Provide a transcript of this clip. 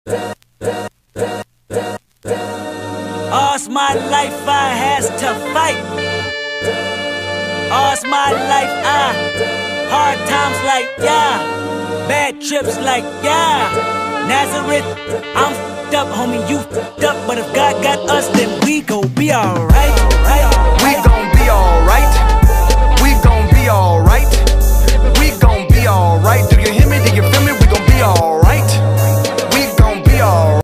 All's my life I has to fight. All's my life hard times like bad trips like Nazareth, I'm f***ed up, homie, you f***ed up. But if God got us, then we gon' be alright. We gon'